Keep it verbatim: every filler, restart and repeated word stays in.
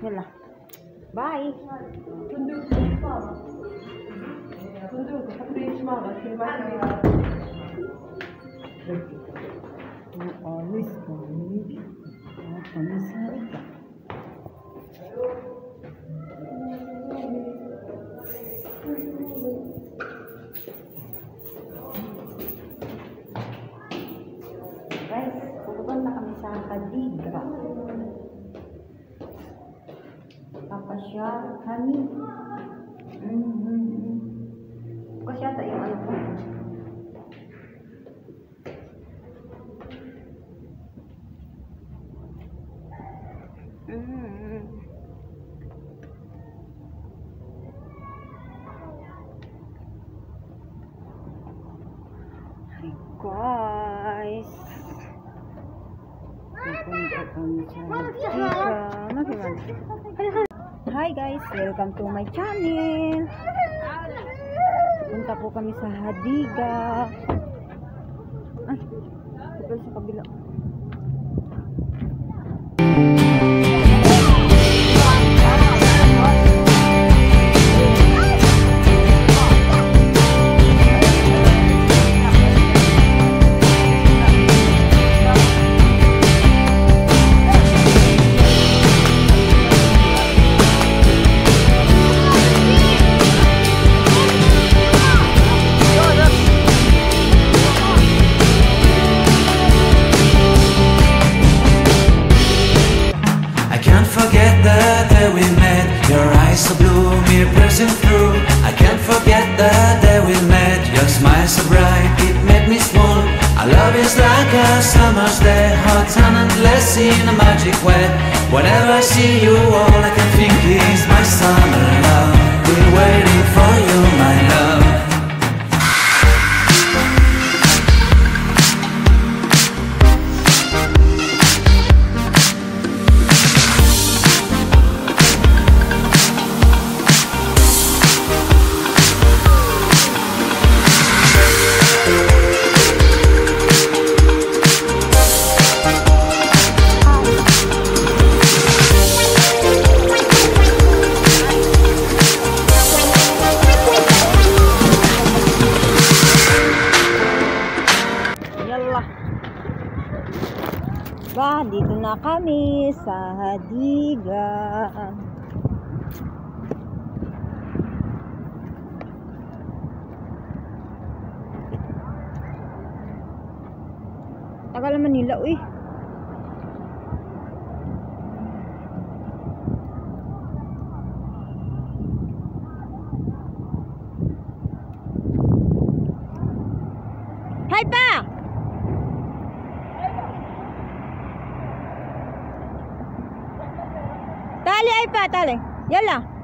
Yala. Bye. Alis kami. Kami sa hadiga. Guys, pupunta kami sa hadiga. Papasyal kami. Mm-hmm. Kasi ata yung ano po. Mm-hmm. Hi guys. Pupunta kami sa hadiga. Hi guys, welcome to my channel. Punta po kami sa hadiga. Ay, ito sa kabila. So blue, me pressing through. I can't forget the day we met. Your smile so bright, it made me small. Our love is like a summer's day, hot and endless in a magic way. Whenever I see you, all I can think is my summer love. Been waiting for you, my love. Ba, dito na kami sa hadiga. Tagal naman nila, uy. Hi pa! Tali ay pa, tali. Yala.